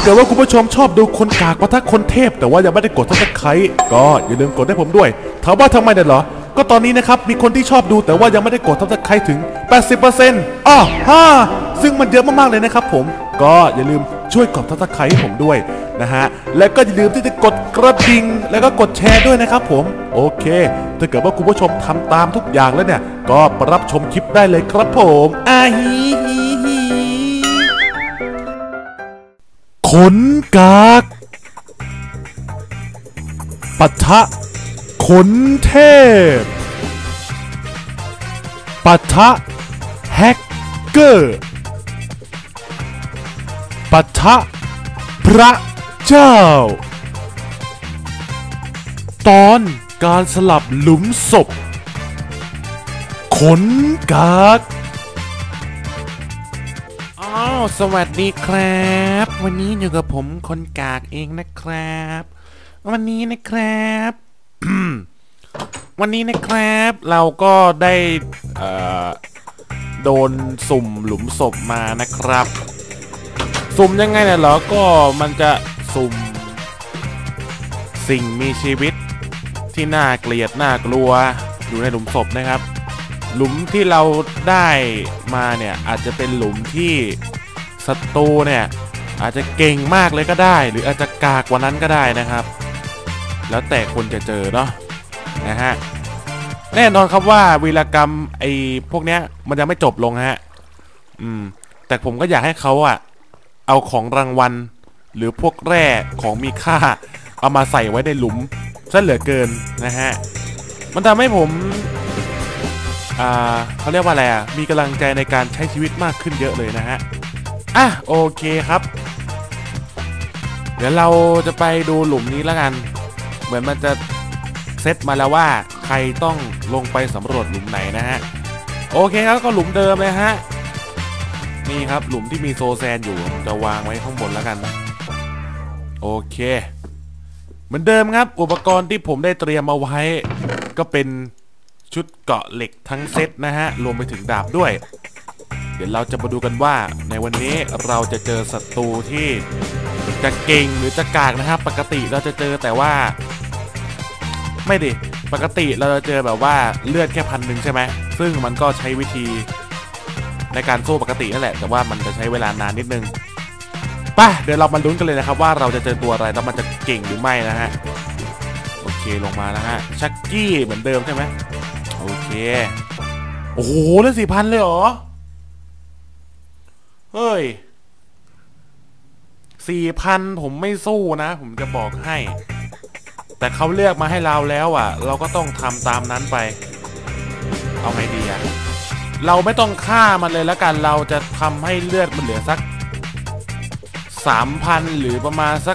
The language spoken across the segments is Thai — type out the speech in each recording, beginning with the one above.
าเกิดว่าคุณผู้ชมชอบดูคนกากปะทะคนเทพแต่ว่ายังไม่ได้กดซับสไครต์ก็อย่าลืมกดให้ผมด้วยถามว่าทำไมเนี่ยเหรอก็ตอนนี้นะครับมีคนที่ชอบดูแต่ว่ายังไม่ได้กดซับสไครต์ถึง 80% ซึ่งมันเยอะมากๆเลยนะครับผมก็อย่าลืมช่วยกดซับสไครต์ให้ผมด้วยนะฮะและก็อย่าลืมที่จะกดกระดิ่งแล้วก็กดแชร์ด้วยนะครับผมโอเคถ้าเกิดว่าคุณผู้ชมทำตามทุกอย่างแล้วเนี่ยก็รับชมคลิปได้เลยครับผมขนกากปะทะขนเทพปะทะแฮกเกอร์ปะทะพระเจ้าตอนการสลับหลุมศพขนกากสวัสดีครับวันนี้อยู่กับผมคนกากเองนะครับวันนี้นะครับ วันนี้นะครับเราก็ได้โดนสุ่มหลุมศพมานะครับสุ่มยังไงเนี่ยเหรอก็มันจะสุ่มสิ่งมีชีวิตที่น่าเกลียดน่ากลัวอยู่ในหลุมศพนะครับหลุมที่เราได้มาเนี่ยอาจจะเป็นหลุมที่ศัตรูเนี่ยอาจจะเก่งมากเลยก็ได้หรืออาจจะกากกว่านั้นก็ได้นะครับแล้วแต่คนจะเจอเนาะนะฮะแน่นอนครับว่าวีรกรรมไอ้พวกเนี้ยมันจะไม่จบลงฮะแต่ผมก็อยากให้เขาเอาของรางวัลหรือพวกแร่ของมีค่าเอามาใส่ไว้ในหลุมซะเหลือเกินนะฮะมันทำให้ผมเขาเรียกว่าอะไรมีกำลังใจในการใช้ชีวิตมากขึ้นเยอะเลยนะฮะโอเคครับเดี๋ยวเราจะไปดูหลุมนี้แล้วกันเหมือนมันจะเซตมาแล้วว่าใครต้องลงไปสำรวจหลุมไหนนะฮะโอเคครับก็หลุมเดิมเลยฮะนี่ครับหลุมที่มีโซแซนอยู่จะวางไว้ข้างบนแล้วกันโอเคเหมือนเดิมครับอุปกรณ์ที่ผมได้เตรียมเอาไว้ก็เป็นชุดเกราะเหล็กทั้งเซตนะฮะรวมไปถึงดาบด้วยเดี๋ยวเราจะมาดูกันว่าในวันนี้เราจะเจอศัตรูที่จะเก่งหรือจะกากนะครับปกติเราจะเจอแต่ว่าไม่ดิปกติเราจะเจอแบบว่าเลือดแค่1,000ใช่ไหมซึ่งมันก็ใช้วิธีในการสู้ปกตินั่นแหละแต่ว่ามันจะใช้เวลานานนิดนึงป่ะเดี๋ยวเรามาลุ้นกันเลยนะครับว่าเราจะเจอตัวอะไรแล้วมันจะเก่งหรือไม่นะฮะโอเคลงมาแล้วฮะชักกี้เหมือนเดิมใช่ไหมโอเคโอ้โหเลือด4,000เลยเหรอเฮ้ย4,000ผมไม่สู้นะผมจะบอกให้แต่เขาเลือกมาให้เราแล้วเราก็ต้องทำตามนั้นไปเอาไงดีเราไม่ต้องฆ่ามันเลยแล้วกันเราจะทำให้เลือดมันเหลือสัก 3,000 หรือประมาณสัก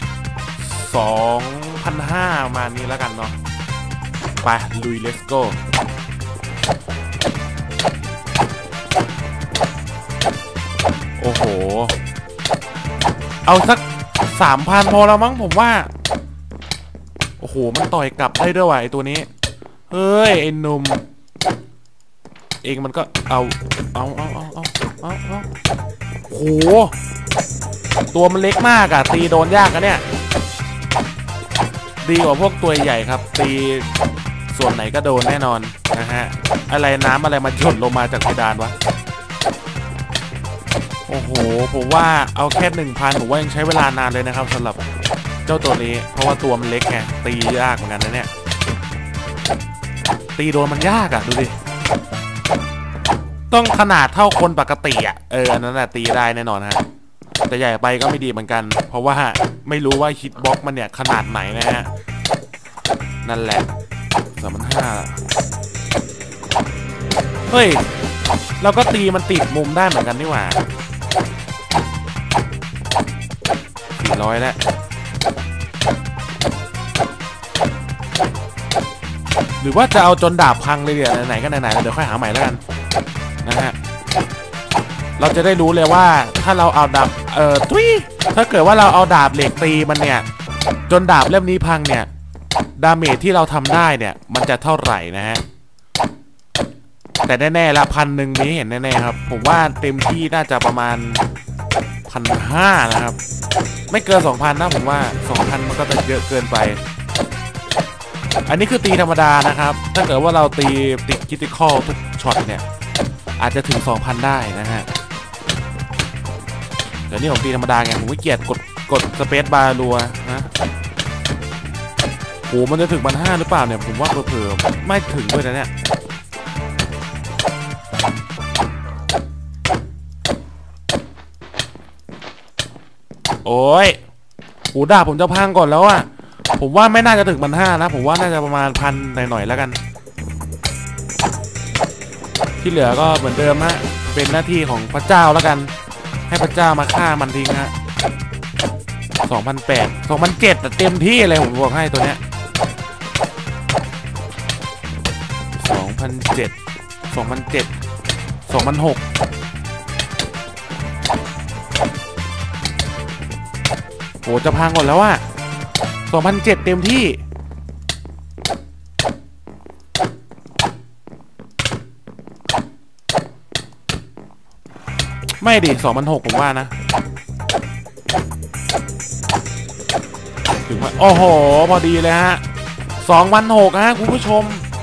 2,500 ประมาณนี้แล้วกันเนาะไปลุย let's go โอ้โหเอาสัก 3,000 พอแล้วมั้งผมว่าโอ้โหมันต่อยกลับได้ด้วยว่ะไอตัวนี้เฮ้ยไอ้หนุ่มเองมันก็เอาโหตัวมันเล็กมากตีโดนยากเนี่ยดีกว่าพวกตัวใหญ่ครับตีส่วนไหนก็โดนแน่นอนนะฮะอะไรน้ำอะไรมันหยดลงมาจากเพดานวะโอ้โหผมว่าเอาแค่ 1,000 ผมว่ายังใช้เวลานานเลยนะครับสำหรับเจ้าตัวนี้เพราะว่าตัวมันเล็กไงตียากเหมือนกันนะเนี่ยตีโดนมันยากดูดิต้องขนาดเท่าคนปกติอันนั้นตีได้แน่นอนฮะแต่ใหญ่ไปก็ไม่ดีเหมือนกันเพราะว่าไม่รู้ว่าฮิตบ็อกมันเนี่ยขนาดไหนนะฮะนั่นแหละ3,500เฮ้ยเราก็ตีมันติดมุมได้เหมือนกันนี่หว่า400แล้วหรือว่าจะเอาจนดาบพังเลยเดี๋ยวไหนๆก็ไหนๆเดี๋ยวค่อยหาใหม่แล้วกันนะฮะเราจะได้รู้เลยว่าถ้าเราเอาดาบถ้าเกิดว่าเราเอาดาบเหล็กตีมันเนี่ยจนดาบเล่มนี้พังเนี่ยดาเมจที่เราทำได้เนี่ยมันจะเท่าไหร่นะฮะแต่แน่ๆละ1,000นี้เห็นแน่ๆครับผมว่าเต็มที่น่าจะประมาณ 1,500นะครับไม่เกิน 2,000นะผมว่า 2,000 มันก็จะเยอะเกินไปอันนี้คือตีธรรมดานะครับถ้าเกิดว่าเราตีติดคริติคอลทุกช็อตเนี่ยอาจจะถึง 2,000 ได้นะฮะเดี๋ยวนี้ผมตีธรรมดาไงผมไม่เกียดกดสเปซบาร์รัวนะโหมันจะถึง 1,500หรือเปล่าเนี่ยผมว่าเผลอๆไม่ถึงด้วยนะเนี่ยโอ้ยหูดาบผมจะพังก่อนแล้วอะผมว่าไม่น่าจะถึง 1,500นะผมว่าน่าจะประมาณ 1,000 หน่อยๆแล้วกันที่เหลือก็เหมือนเดิมฮะเป็นหน้าที่ของพระเจ้าแล้วกันให้พระเจ้ามาฆ่ามันทิ้งฮะ 2,800 2,700แต่เต็มที่เลยผมบอกให้ตัวเนี้ย 2,700 2,600 โหจะพังหมดแล้วอะ 2,700 เต็มที่ไม่ดิ 2,600 ผมว่านะถึงว่าโอ้โหพอดีเลยฮะ 2,600 ฮะคุณผู้ชม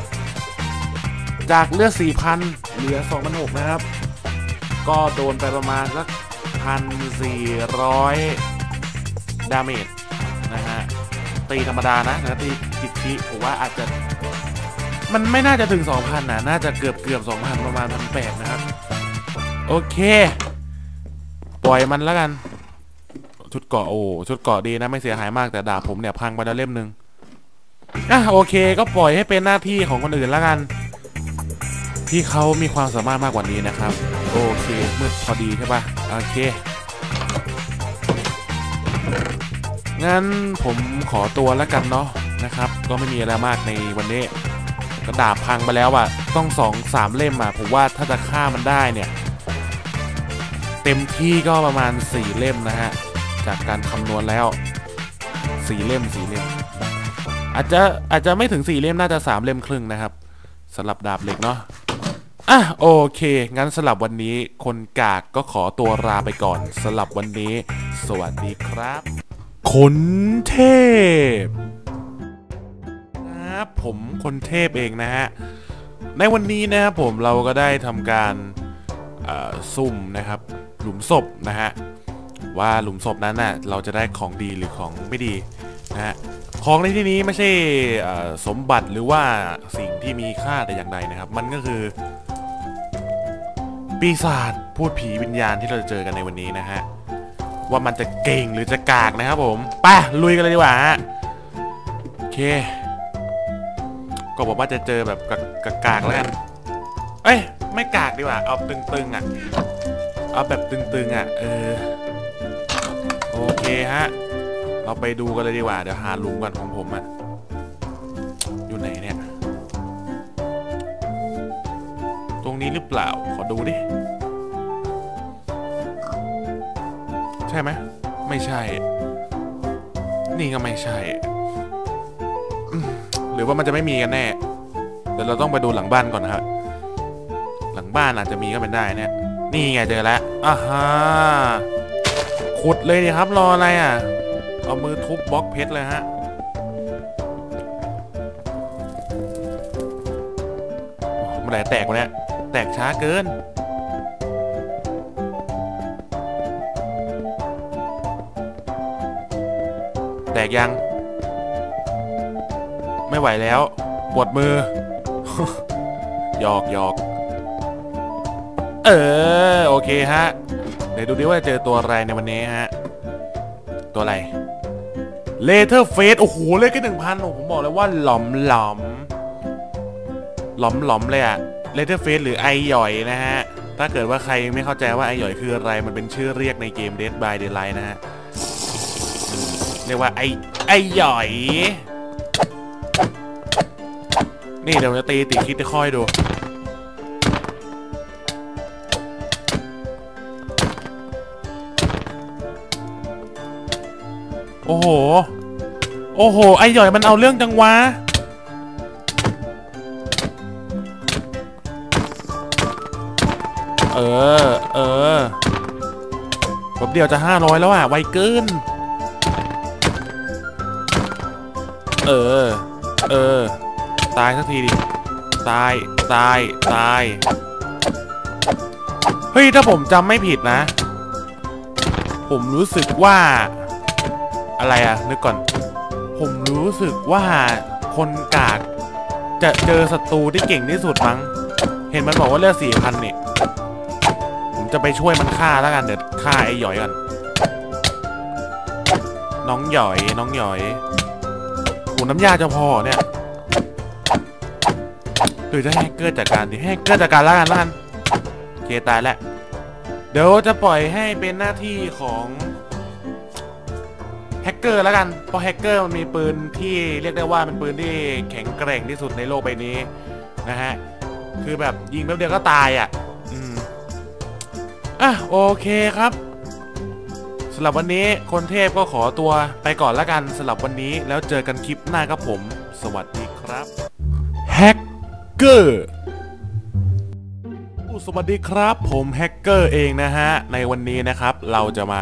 จากเลือด 4,000 เหลือ 2,600 นะครับก็โดนไปประมาณสัก 1,400 ดาเมจนะฮะตีธรรมดานะแต่ตีกิจผมว่าอาจจะมันไม่น่าจะถึง 2,000 นะน่าจะเกือบ 2,000 ประมาณ 1,800 นะครับโอเคปล่อยมันแล้วกันชุดเกาะโอ้ชุดเกาะดีนะไม่เสียหายมากแต่ดาบผมเนี่ยพังไปแล้วเล่มนึงโอเคก็ปล่อยให้เป็นหน้าที่ของคนอื่นแล้วกันที่เขามีความสามารถมากกว่านี้นะครับโอเคมืดพอดีใช่ปะโอเคงั้นผมขอตัวแล้วกันเนาะนะครับก็ไม่มีอะไรมากในวันนี้กระดาบพังไปแล้วอ่ะต้อง2-3 เล่มอ่ะผมว่าถ้าจะฆ่ามันได้เนี่ยเต็มที่ก็ประมาณ4 เล่มนะฮะจากการคำนวณแล้ว4 เล่มอาจจะไม่ถึง4 เล่มน่าจะ3 เล่มครึ่งนะครับสำหรับดาบเหล็กเนาะโอเคงั้นสำหรับวันนี้คนกากก็ขอตัวลาไปก่อนสำหรับวันนี้สวัสดีครับคนเทพครับผมคนเทพเองนะฮะในวันนี้นะครับผมเราก็ได้ทำการซุ่มนะครับหลุมศพนะฮะว่าหลุมศพนั้นน่ะเราจะได้ของดีหรือของไม่ดีนะฮะของในที่นี้ไม่ใช่สมบัติหรือว่าสิ่งที่มีค่าแต่อย่างใดนะครับมันก็คือปีศาจพูดผีวิญญาณที่เราจะเจอกันในวันนี้นะฮะว่ามันจะเก่งหรือจะกากนะครับผมไปลุยกันเลยดีกว่าฮะโอเคก็บอกว่าจะเจอแบบกากแล้วกันเอ้ยไม่กากดีกว่าเอาตึงๆอ่ะเอาแบบตึงๆอ่ะโอเคฮะเราไปดูกันเลยดีกว่าเดี๋ยวหาหลุมก่อนของผมอ่ะอยู่ไหนเนี่ยตรงนี้หรือเปล่าขอดูดิใช่ไหมไม่ใช่นี่ก็ไม่ใช่หรือว่ามันจะไม่มีกันแน่เดี๋ยวเราต้องไปดูหลังบ้านก่อนนะครับหลังบ้านอาจจะมีก็เป็นได้เนี่ยนี่ไงเจอแล้วฮะขุดเลยดิครับรออะไรอ่ะเอามือทุบบล็อกเพชรเลยฮะเมื่อไหร่แตกวะเนี่ยแตกช้าเกินแตกยังไม่ไหวแล้วปวดมือ หยอกโอเคฮะเดี๋ยวดูดิว่าเจอตัวอะไรในวันนี้ฮะตัวอะไรเลเทอร์เฟสโอ้โหเลขแค่ 1,000ผมบอกเลยว่าหลอมเลยอะเลเทอร์เฟสหรือไอหย่อยนะฮะถ้าเกิดว่าใครไม่เข้าใจว่าไอหย่อยคืออะไรมันเป็นชื่อเรียกในเกม Dead by Daylight นะฮะเรียกว่าไอหย่อยนี่เดี๋ยวจะตีติดคิดจะค่อยดูโอ้โหไอหย่อยมันเอาเรื่องจังวะแบบเดียวจะ500แล้วอ่ะไวเกินเออตายสักทีดิตายเฮ้ยถ้าผมจำไม่ผิดนะผมรู้สึกว่าอะไรอะนึกก่อนผมรู้สึกว่าคนกากจะเจอศัตรูที่เก่งที่สุดมั้งเห็นมันบอกว่าเลือด4,000นี่ผมจะไปช่วยมันฆ่าแล้วกันเดี๋ยวฆ่าไอ้หยอยกันน้องหยอยหูน้ำยาจะพอเนี่ยหรือจะแฮกเกอร์จัดการดิแฮกเกอร์จัดการแล้วกันโอเคตายแล้วเดี๋ยวจะปล่อยให้เป็นหน้าที่ของแฮกเกอร์แล้วกันเพราะแฮกเกอร์มันมีปืนที่เรียกได้ว่าเป็นปืนที่แข็งแกร่งที่สุดในโลกใบนี้นะฮะคือแบบยิงแป๊บเดียวก็ตายอ่ะโอเคครับสำหรับวันนี้คนเทพก็ขอตัวไปก่อนแล้วกันสำหรับวันนี้แล้วเจอกันคลิปหน้าครับผมสวัสดีครับแฮกเกอร์สวัสดีครับผมแฮกเกอร์เองนะฮะในวันนี้นะครับเราจะมา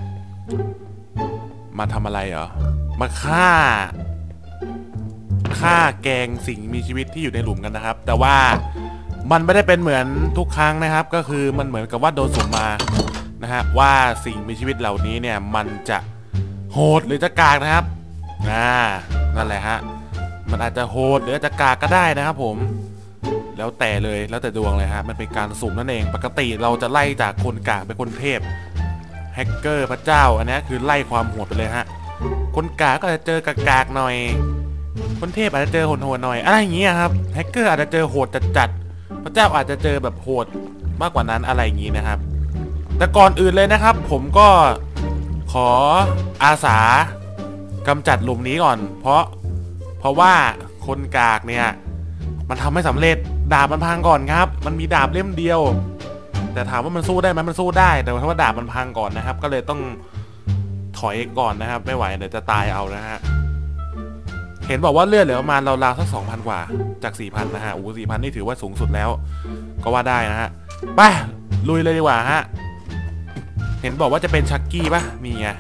ทำอะไรเหรอมาฆ่าแกงสิ่งมีชีวิตที่อยู่ในหลุมกันนะครับแต่ว่ามันไม่ได้เป็นเหมือนทุกครั้งนะครับก็คือมันเหมือนกับว่าโดนสุ่มมานะฮะว่าสิ่งมีชีวิตเหล่านี้เนี่ยมันจะโหดหรือจะกากนะครับนั่นแหละฮะมันอาจจะโหดหรือจะกากก็ได้นะครับผมแล้วแต่เลยแล้วแต่ดวงเลยฮะมันเป็นการสุ่มนั่นเองปกติเราจะไล่จากคนกากไปคนเทพแฮกเกอร์พระเจ้าอันนี้คือไล่ความโหดไปเลยฮะคนกากก็จะเจอกากหน่อยคนเทพอาจจะเจอโหดหน่อยอะไรอย่างเงี้ยครับแฮกเกอร์อาจจะเจอโหดจัดพระเจ้าอาจจะเจอแบบโหดมากกว่านั้นอะไรอย่างงี้นะครับแต่ก่อนอื่นเลยนะครับผมก็ขออาสากำจัดหลุมนี้ก่อนเพราะว่าคนกากเนี่ยมันทำไม่สำเร็จดาบมันพังก่อนครับมันมีดาบเล่มเดียวแต่ถามว่ามันสู้ได้ไหมมันสู้ได้แต่ว่าดาบมันพังก่อนนะครับก็เลยต้องถอยก่อนนะครับไม่ไหวเดี๋ยวจะตายเอานะฮะเห็นบอกว่าเลือดเหลือประมาณราวๆสัก 2,000 กว่าจาก 4,000 นะฮะ4,000นี่ถือว่าสูงสุดแล้วก็ว่าได้นะฮะไปลุยเลยดีกว่าฮะเห็นบอกว่าจะเป็นชักกี้ป่ะมีไง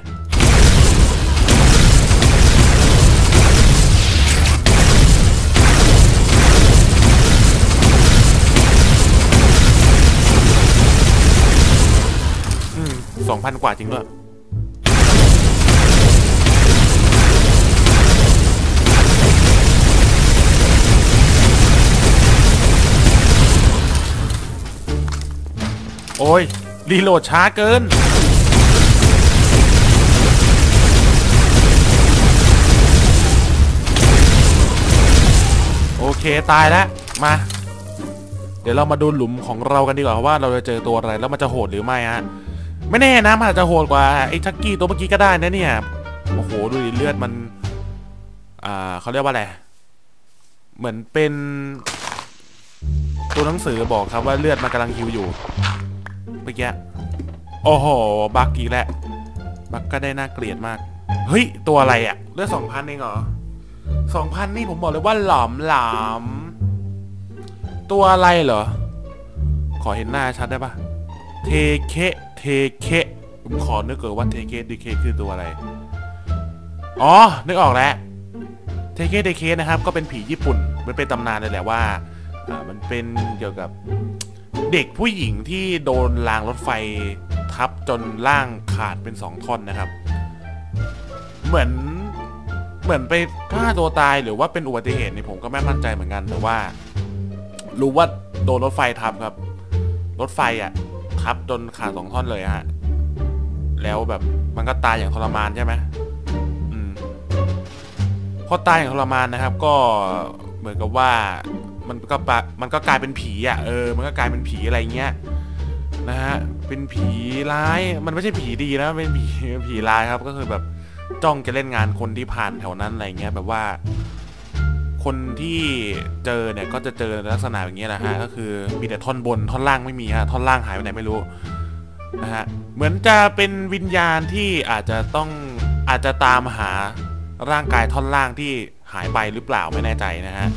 2,000 กว่าจริงด้วยโอ้ยรีโหลดช้าเกินโอเคตายแล้วมาเดี๋ยวเรามาดูหลุมของเรากันดีกว่าว่าเราจะเจอตัวอะไรแล้วมันจะโหดหรือไม่ฮะไม่แน่นะมันอาจจะโหดกว่าไอ้ชักกี้ตัวเมื่อกี้ก็ได้นะเนี่ยโอ้โหดูดิเลือดมันเขาเรียกว่าอะไรเหมือนเป็นตัวหนังสือบอกครับว่าเลือดมันกำลังฮิวอยู่เมื่อกี้โอ้โหบักอีกแล้วบักก็ได้น่าเกลียดมากเฮ้ยตัวอะไรอะเลือด 2,000 เองเหรอ 2,000 นี่ผมบอกเลยว่าหลอมตัวอะไรเหรอขอเห็นหน้าชัดได้ปะเทเคผมขอนึกเกิดว่าเทเคคือตัวอะไรอ๋อนึกออกแล้วเทเคนะครับก็เป็นผีญี่ปุ่นมันเป็นตำนานเลยแหละว่ามันเป็นเกี่ยวกับเด็กผู้หญิงที่โดนรางรถไฟทับจนร่างขาดเป็น2 ท่อนนะครับเหมือนไปฆ่าตัวตายหรือว่าเป็นอุบัติเหตุนี่ผมก็ไม่มั่นใจเหมือนกันแต่ว่ารู้ว่าโดนรถไฟทับครับรถไฟทับจนขาด2 ท่อนเลยฮะแล้วแบบมันก็ตายอย่างทรมานใช่ไหมพอตายอย่างทรมานนะครับก็เหมือนกับว่ามันก็กลายเป็นผีมันก็กลายเป็นผีอะไรเงี้ยนะฮะเป็นผีร้ายมันไม่ใช่ผีดีนะเป็นผีร้ายครับก็คือแบบจ้องจะเล่นงานคนที่ผ่านแถวนั้นอะไรเงี้ยแบบว่าคนที่เจอเนี่ยก็จะเจอลักษณะอย่างเงี้ยนะฮะก็คือมีแต่ท่อนบนท่อนล่างไม่มีฮะท่อนล่างหายไปไหนไม่รู้นะฮะเหมือนจะเป็นวิญญาณที่อาจจะตามหาร่างกายท่อนล่างที่หายไปหรือเปล่าไม่แน่ใจนะฮะ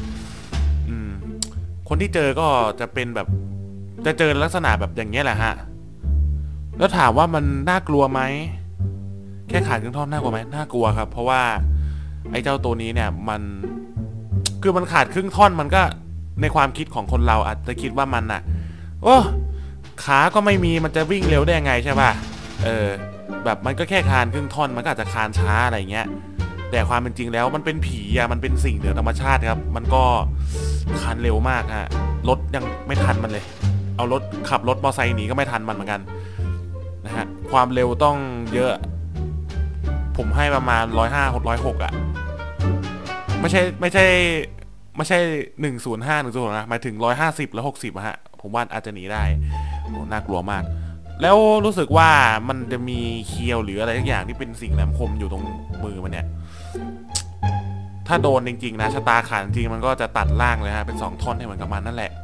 คนที่เจอก็จะเป็นแบบจะเจอลักษณะแบบอย่างเงี้ยแหละฮะแล้วถามว่ามันน่ากลัวไหมแค่ขาดครึ่งท่อนน่ากลัวไหมน่ากลัวครับเพราะว่าไอ้เจ้าตัวนี้เนี่ยมันคือมันขาดครึ่งท่อนมันก็ในความคิดของคนเราอาจจะคิดว่ามันอ่ะโอ้ขาก็ไม่มีมันจะวิ่งเร็วได้ยังไงใช่ป่ะแบบมันก็แค่คานครึ่งท่อนมันก็อาจจะคานช้าอะไรเงี้ยแต่ความเป็นจริงแล้วมันเป็นผีอะมันเป็นสิ่งเหนือธรรมชาติครับมันก็คานเร็วมากฮะรถยังไม่ทันมันเลยเอารถขับรถมอเตอร์ไซค์หนีก็ไม่ทันมันเหมือนกันนะฮะความเร็วต้องเยอะผมให้ประมาณ105-106อะไม่ใช่105-106นะหมายถึง150-160อะฮะผมว่าอาจจะหนีได้โหน่ากลัวมากแล้วรู้สึกว่ามันจะมีเคียวหรืออะไรทุกอย่างที่เป็นสิ่งแหลมคมอยู่ตรงมือมันเนี่ยถ้าโดนจริงๆนะชะตาขาดจริงมันก็จะตัดล่างเลยฮะเป็น2ท่อนให้เหมือนกับมันนั่นแหละ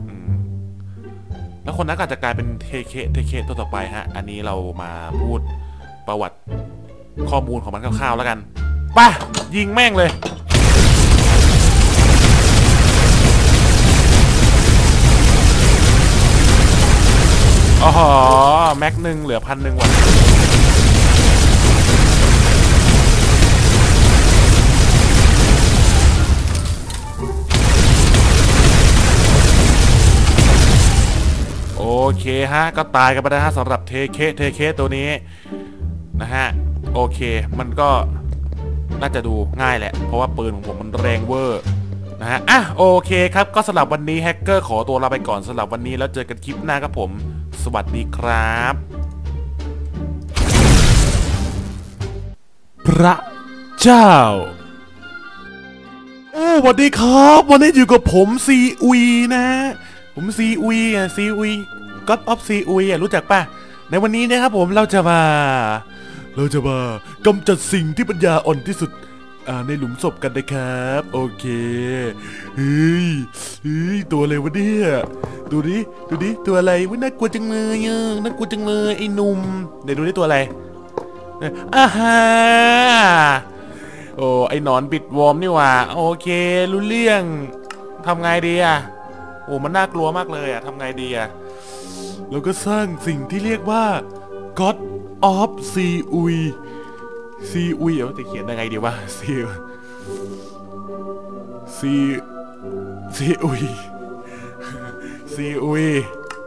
แล้วคนนั้นก็จะกลายเป็นเทเคตัวต่อไปฮะอันนี้เรามาพูดประวัติข้อมูลของมันคร่าวๆแล้วกันป่ะยิงแม่งเลยอ๋อแม็กหนึ่งเหลือ1,000ว่ะโอเคฮะก็ตายกันไปแล้วฮะสำหรับเทเคตัวนี้นะฮะโอเคมันก็น่าจะดูง่ายแหละเพราะว่าปืนของผมมันแรงเวอร์นะฮะโอเคครับก็สำหรับวันนี้แฮกเกอร์ขอตัวลาไปก่อนสำหรับวันนี้แล้วเจอกันคลิปหน้าครับผมสวัสดีครับพระเจ้าโอ้สวัสดีครับวันนี้อยู่กับผมซีอุยนะผมซีอุยGod of ซีอุยรู้จักป่ะในวันนี้นะครับผมเราจะมากำจัดสิ่งที่ปัญญาอ่อนที่สุดในหลุมศพกันนะครับโอเคเฮ้ยตัวอะไรวะเนี่ยดูดิตัวอะไรวะน่ากลัวจังเลยน่ากลัวจังเลยไอ้หนุ่มเดี๋ยวดูดิตัวอะไรฮะโอ้ไอ้หนอนบิดวอร์มนี่ว่าโอเครู้เรื่องทำไงดีโอ้มันน่ากลัวมากเลยทำไงดีเราก็สร้างสิ่งที่เรียกว่า God of ซีอุยจะเขียนยังไงดีวะซีอุย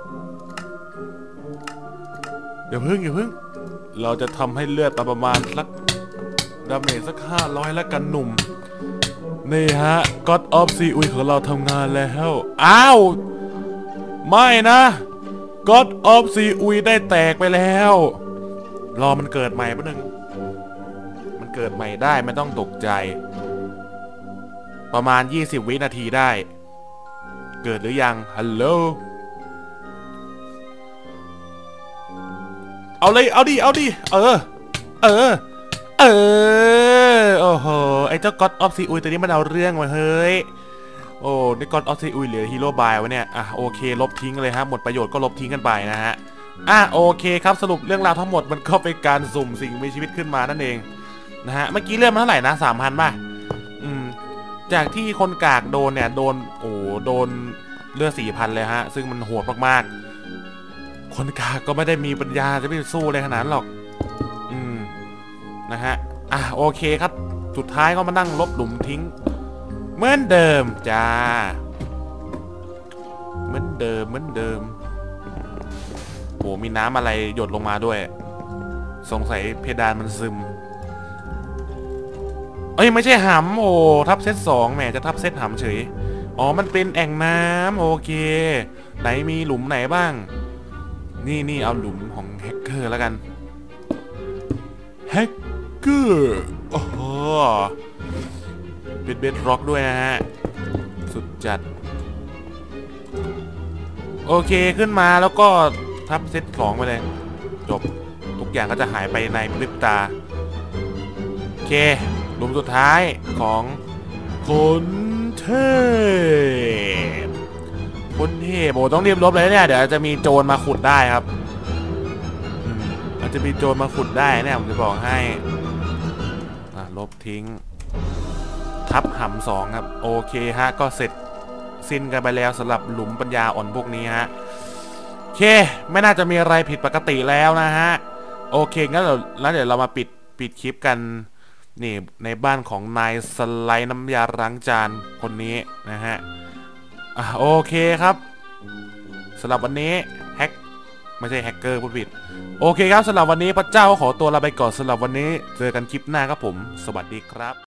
อย่าเพิ่งเราจะทำให้เลือดประมาณสักดาเมจสัก500แล้วกันหนุ่มนี่ฮะ God of ซีอุยของเราทำงานแล้วอ้าวไม่นะ God of ซีอุยได้แตกไปแล้วรอมันเกิดใหม่แป๊บนึงมันเกิดใหม่ได้ไม่ต้องตกใจประมาณ20 วินาทีได้เกิดหรือยังฮัลโหลเอาเลยเอาดิโอ้โหไอ้เจ้า God of ซีอุยตัวนี้มันเอาเรื่องมาเฮ้ยโอ้นี่ God of ซีอุยเหลือฮีโร่บายวะเนี่ยโอเคลบทิ้งเลยฮะหมดประโยชน์ก็ลบทิ้งกันไปนะฮะโอเคครับสรุปเรื่องราวทั้งหมดมันก็เป็นการสุ่มสิ่งมีชีวิตขึ้นมานั่นเองนะฮะเมื่อกี้เรื่องมันเท่าไหร่นะ3,000ป่ะจากที่คนกากโดนเนี่ยโดนเลือด4,000เลยฮะซึ่งมันโหดมากๆคนกากก็ไม่ได้มีปัญญาจะไปสู้เลยขนาดนั้นหรอกนะฮะโอเคครับสุดท้ายก็มานั่งลบหลุมทิ้งเหมือนเดิมจ้าเหมือนเดิมโหมีน้ำอะไรหยดลงมาด้วยสงสัยเพดานมันซึมไม่ใช่หำโอ้ทับเซต2แหมจะทับเซตหำเฉยอ๋อมันเป็นแอ่งน้ำโอเคไหนมีหลุมไหนบ้างนี่เอาหลุมของแฮกเกอร์แล้วกันแฮกเกอร์โอ้โหเป็นเบดร็อกด้วยนะฮะสุดจัดโอเคขึ้นมาแล้วก็ทับเซต2ไปเลยจบทุกอย่างก็จะหายไปในพริบตาโอเคหลุมสุดท้ายของคนเทพโอ้ต้องรีบลบเลยเนี่ยเดี๋ยวจะมีโจรมาขุดได้ครับมันจะมีโจรมาขุดได้เนี่ยผมจะบอกให้ลบทิ้งทับหำ2ครับโอเคฮะก็เสร็จสิ้นกันไปแล้วสำหรับหลุมปัญญาอ่อนพวกนี้ฮะโอเคไม่น่าจะมีอะไรผิดปกติแล้วนะฮะโอเคงั้นเดี๋ยวเรามาปิดคลิปกันนี่ในบ้านของนายสไลด์น้ำยาล้างจานคนนี้นะฮะโอเคครับสำหรับวันนี้ไม่ใช่แฮกเกอร์พูดผิดโอเคครับสำหรับวันนี้พระเจ้าขอตัวลาไปก่อนสำหรับวันนี้เจอกันคลิปหน้าครับผมสวัสดีครับ